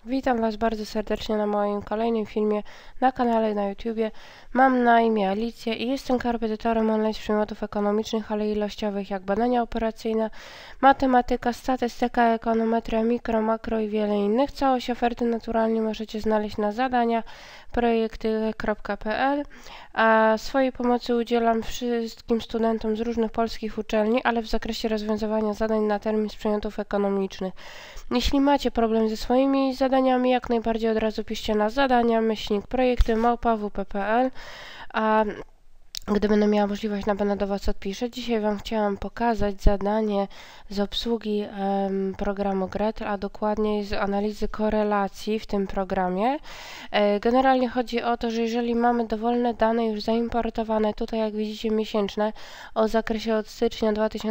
Witam Was bardzo serdecznie na moim kolejnym filmie na kanale na YouTubie. Mam na imię Alicja i jestem korepetytorem online z przedmiotów ekonomicznych, ale ilościowych jak badania operacyjne, matematyka, statystyka, ekonometria, mikro, makro i wiele innych. Całość oferty naturalnie możecie znaleźć na zadania projekty.pl, a swojej pomocy udzielam wszystkim studentom z różnych polskich uczelni, ale w zakresie rozwiązywania zadań na termin z przedmiotów ekonomicznych. Jeśli macie problem ze swoimi zadaniami, jak najbardziej od razu piszcie na zadania@projekty@wp.pl, a gdy będę miała możliwość, na pewno do Was odpiszę. Dzisiaj Wam chciałam pokazać zadanie z obsługi programu Gretel, a dokładniej z analizy korelacji w tym programie. Generalnie chodzi o to, że jeżeli mamy dowolne dane już zaimportowane, tutaj jak widzicie miesięczne, o zakresie od stycznia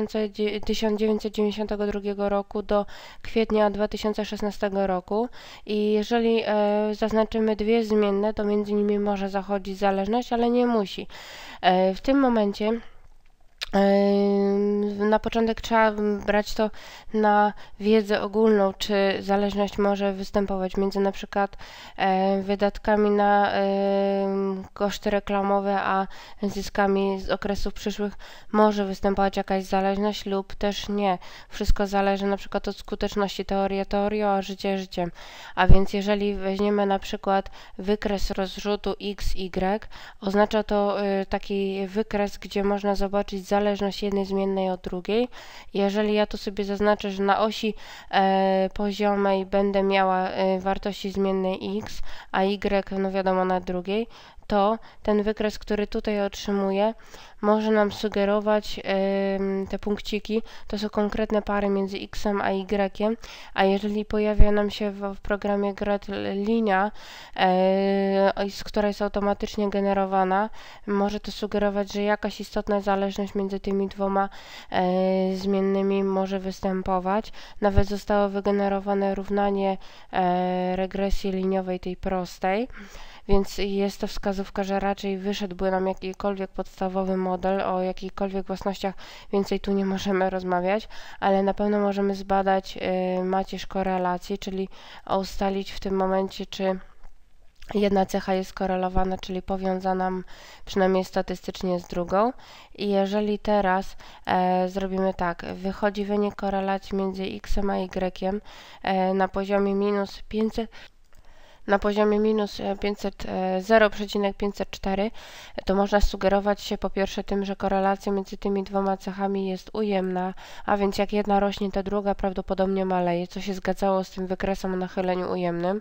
1992 roku do kwietnia 2016 roku i jeżeli zaznaczymy dwie zmienne, to między nimi może zachodzić zależność, ale nie musi. W tym momencie na początek trzeba brać to na wiedzę ogólną, czy zależność może występować między na przykład wydatkami na koszty reklamowe, a zyskami z okresów przyszłych może występować jakaś zależność lub też nie. Wszystko zależy na przykład od skuteczności teorii teorią, a życie życiem. A więc jeżeli weźmiemy na przykład wykres rozrzutu x, y, oznacza to taki wykres, gdzie można zobaczyć zależność jednej zmiennej od drugiej. Jeżeli ja tu sobie zaznaczę, że na osi poziomej będę miała wartości zmiennej x, a y, no wiadomo, na drugiej, to ten wykres, który tutaj otrzymuję, może nam sugerować te punkciki, to są konkretne pary między x a y, a jeżeli pojawia nam się w programie Gretel linia, która jest automatycznie generowana, może to sugerować, że jakaś istotna zależność między tymi dwoma zmiennymi może występować. Nawet zostało wygenerowane równanie regresji liniowej, tej prostej. Więc jest to wskazówka, że raczej wyszedłby nam jakikolwiek podstawowy model, o jakichkolwiek własnościach więcej tu nie możemy rozmawiać, ale na pewno możemy zbadać macierz korelacji, czyli ustalić w tym momencie, czy jedna cecha jest korelowana, czyli powiązana przynajmniej statystycznie z drugą. I jeżeli teraz zrobimy tak, wychodzi wynik korelacji między x a y na poziomie minus 500, na poziomie minus 0,504, to można sugerować się po pierwsze tym, że korelacja między tymi dwoma cechami jest ujemna, a więc jak jedna rośnie, to druga prawdopodobnie maleje, co się zgadzało z tym wykresem o nachyleniu ujemnym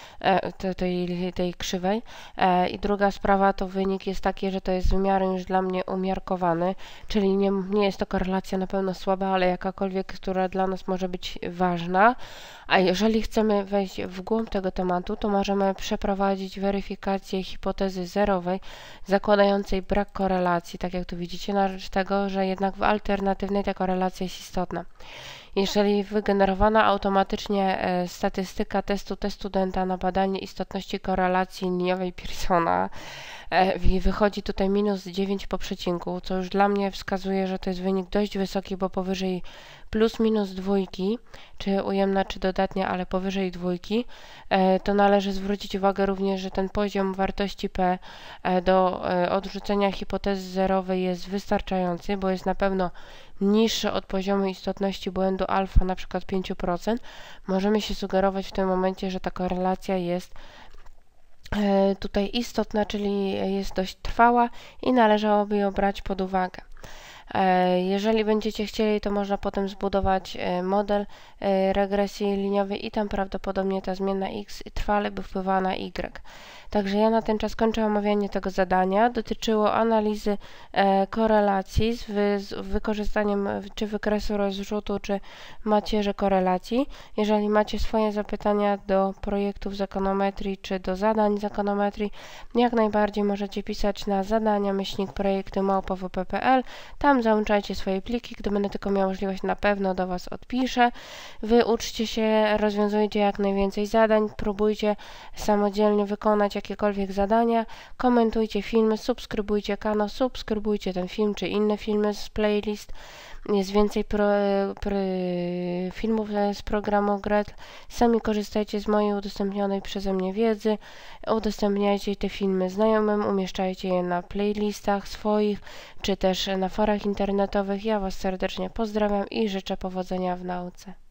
tej krzywej. I druga sprawa to wynik jest taki, że to jest wymiarem już dla mnie umiarkowany, czyli nie jest to korelacja na pewno słaba, ale jakakolwiek, która dla nas może być ważna. A jeżeli chcemy wejść w głąb tego tematu, to możemy przeprowadzić weryfikację hipotezy zerowej zakładającej brak korelacji, tak jak tu widzicie, na rzecz tego, że jednak w alternatywnej ta korelacja jest istotna. Jeżeli wygenerowana automatycznie statystyka testu studenta na badanie istotności korelacji liniowej Pearsona wychodzi tutaj minus 9 po przecinku, co już dla mnie wskazuje, że to jest wynik dość wysoki, bo powyżej plus minus dwójki, czy ujemna, czy dodatnia, ale powyżej dwójki, to należy zwrócić uwagę również, że ten poziom wartości P do odrzucenia hipotezy zerowej jest wystarczający, bo jest na pewno niższy od poziomu istotności błędu alfa, na przykład 5%. Możemy się sugerować w tym momencie, że ta korelacja jest tutaj istotna, czyli jest dość trwała i należałoby ją brać pod uwagę. Jeżeli będziecie chcieli, to można potem zbudować model regresji liniowej i tam prawdopodobnie ta zmienna x trwale by wpływała na y. Także ja na ten czas kończę omawianie tego zadania. Dotyczyło analizy korelacji z wykorzystaniem czy wykresu rozrzutu, czy macierzy korelacji. Jeżeli macie swoje zapytania do projektów z ekonometrii, czy do zadań z ekonometrii, jak najbardziej możecie pisać na zadania@projekty@wp.pl. Tam załączajcie swoje pliki, gdy będę tylko miała możliwość, na pewno do Was odpiszę. Wy uczcie się, rozwiązujcie jak najwięcej zadań, próbujcie samodzielnie wykonać jakiekolwiek zadania, komentujcie filmy, subskrybujcie kanał, subskrybujcie ten film czy inne filmy z playlist. Jest więcej filmów z programu Gretl. Sami korzystajcie z mojej udostępnionej przeze mnie wiedzy. Udostępniajcie te filmy znajomym, umieszczajcie je na playlistach swoich, czy też na forach internetowych. Ja Was serdecznie pozdrawiam i życzę powodzenia w nauce.